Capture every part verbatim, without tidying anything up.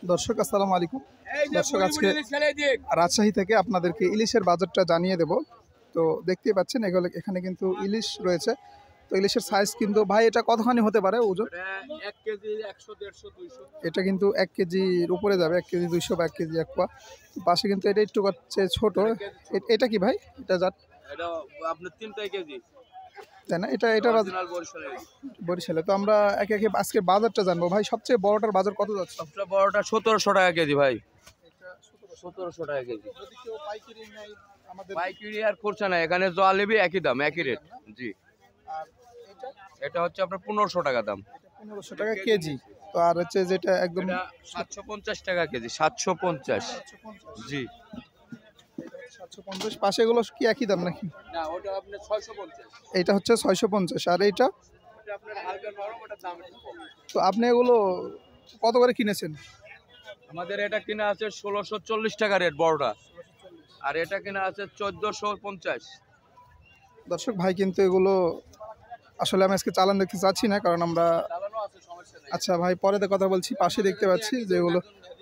দর্শক আসসালামু আলাইকুম। দর্শক আজকে রাজশাহী থেকে আপনাদেরকে ইলিশের বাজারটা জানিয়ে দেব। তো দেখতেই পাচ্ছেন এগুলো এখানে কিন্তু ইলিশ রয়েছে। তো ইলিশের সাইজ কিন্তু ভাই এটা কতখানি হতে পারে ওজন? এক কেজি একশো দেড়শো দুইশো। এটা কিন্তু এক কেজির উপরে যাবে, এক কেজি দুইশো বা এক কেজি এক পোয়া। পাশে কিন্তু এটা একটু হচ্ছে ছোট। এটা কি ভাই? এটা জাত এটা আপনার তিনটাই কেজি তাই না? এটা এটা বরিশালে। তো আমরা একে একে আজকে বাজারটা জানবো। ভাই সবচেয়ে বড়টার বাজার কত যাচ্ছে? সবচেয়ে বড়টা সতেরোশো টাকা কেজি ভাই। সতেরোশো টাকা কেজি। পাইকারি আর খুচরা না, এখানে যা নেবে একই দাম, একই রেট। জি। এটা হচ্ছে আপনার পনেরোশো টাকা দাম। পনেরোশো টাকা কেজি। তো আর হচ্ছে যেটা একদম সাতশো পঞ্চাশ টাকা কেজি। সাতশো পঞ্চাশ। জি। সাতশো পঞ্চাশ। পাশে এগুলো কি একই দাম নাকি? না, ওটা আপনার ছয়শো পঞ্চাশ। এইটা হচ্ছে ছয়শো পঞ্চাশ আর এইটা আপনার হালকা নরম, ওটার দাম একটু কম। তো আপনি এগুলো কত করে কিনেছেন? আমাদের এটা কিনা আছে ষোলোশো চল্লিশ টাকা রেট বড়টা, আর এটা কিনা আছে চোদ্দশো পঞ্চাশ। দর্শক ভাই কিন্তু এগুলো আসলে আমি আজকে চালান দেখতে চাচ্ছি না, কারণ আমরা আচ্ছা ভাই পরে কথা বলছি। পাশে দেখতে পাচ্ছি যে এগুলো,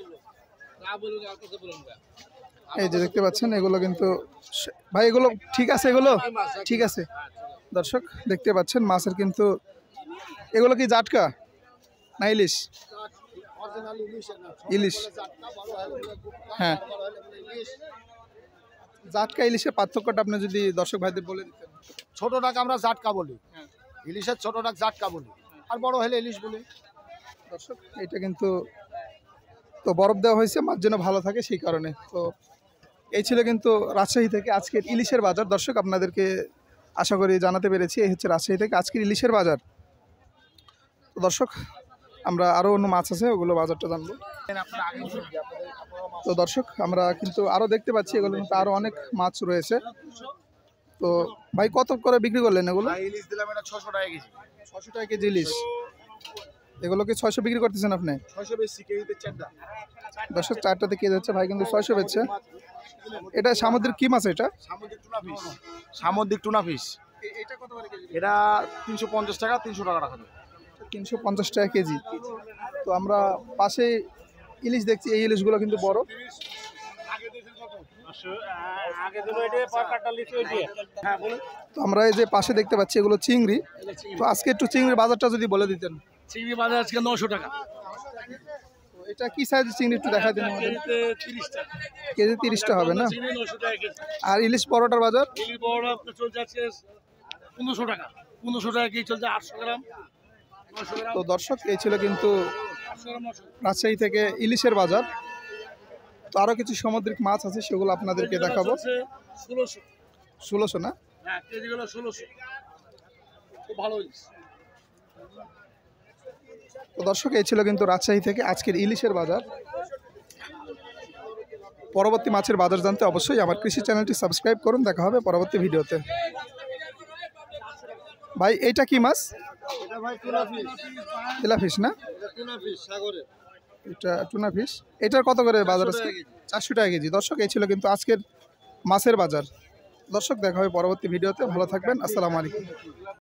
এই যে দেখতে পাচ্ছেন এগুলো কিন্তু ভাই এগুলো ঠিক আছে, এগুলো ঠিক আছে। দর্শক দেখতে পাচ্ছেন মাছের কিন্তু এগুলো কি জাটকা না ইলিশ? ইলিশ, হ্যাঁ। জাটকা ইলিশের পার্থক্যটা আপনি যদি দর্শক ভাইদের বলে দিতেন। ছোটটাকে আমরা জাটকা বলি, ইলিশের ছোটটাকে জাটকা বলি, আর বড় হলে ইলিশ বলি। দর্শক এটা কিন্তু তো বরফ দেওয়া হয়েছে মাছ যেন ভালো থাকে সেই কারণে। তো এই ছিল কিন্তু রাজশাহী থেকে আজকের ইলিশের বাজার। দর্শক আপনাদেরকে আশা করি জানাতে পেরেছি এই হচ্ছে রাজশাহী থেকে আজকের ইলিশের বাজার। তো দর্শক আমরা আরও অন্য মাছ আছে ওগুলো বাজারটা জানবো। তো দর্শক আমরা কিন্তু আরও দেখতে পাচ্ছি এগুলো কিন্তু আরও অনেক মাছ রয়েছে। তো ভাই কত করে বিক্রি করলেন এগুলো? ইলিশ দিলাম এটা ছশো টাকা কেজি। ছশো টাকা কেজি ইলিশ। এগুলো কি ছয়শো বিক্রি করতেছেন আপনি? ছয়শো বেশি কেজিতে চারটা। দর্শক চারটাতে কেজি হচ্ছে, ভাই কিন্তু ছয়শো বেচছে। এটা সামুদ্রিক কি মাছ? এটা সামুদ্রিক টুনা ফিশ। সামুদ্রিক টুনা ফিশ। এটা কত করে কেজি? এটা তিনশো পঞ্চাশ টাকা, তিনশো টাকা রাখা যাবে। তিনশো পঞ্চাশ টাকা কেজি। তো আমরা পাশে ইলিশ দেখছি, এই ইলিশগুলো কিন্তু বড়। তো আমরা এই যে পাশে দেখতে পাচ্ছি এগুলো চিংড়ি। তো আজকে একটু চিংড়ির বাজারটা যদি বলে দিতেন। চিংড়ি বাজার আজকে নশো টাকা। এটা কি সাইজের চিংড়ি একটু দেখা দিন আমাদের। কেজি তিরিশটা হবে না? আর ইলিশ বড়টার বাজার? ইলিশ বড় আপনার চলছে আজকে পনেরোশো টাকা। পনেরোশো টাকা কেজি চলছে, আটশো গ্রাম। তো দর্শক এই ছিল কিন্তু রাজশাহী থেকে ইলিশের বাজার। তো আরো কিছু সামুদ্রিক মাছ আছে সেগুলো আপনাদেরকে দেখাবো। ষোলোশো। ষোলোশো না? হ্যাঁ, কেজিগুলো ষোলোশো। খুব ভালো ইলিশ। তো দর্শক এই ছিল কিন্তু রাজশাহী থেকে আজকের ইলিশের বাজার। পরবর্তী মাছের বাজার জানতে অবশ্যই আমার কৃষি চ্যানেলটি সাবস্ক্রাইব করুন। দেখা হবে পরবর্তী ভিডিওতে। ভাই এইটা কি মাছ? এটা ভাই টুনা ফিশ। তেলা ফিশ না? এটা টুনা ফিশ সাগরে। এটা টুনা ফিশ। এটার কত করে বাজার আছে? চারশো টাকা কেজি। দর্শক এই ছিল কিন্তু আজকের মাছের বাজার। দর্শক দেখা হবে পরবর্তী ভিডিওতে। ভালো থাকবেন। আসসালামু আলাইকুম।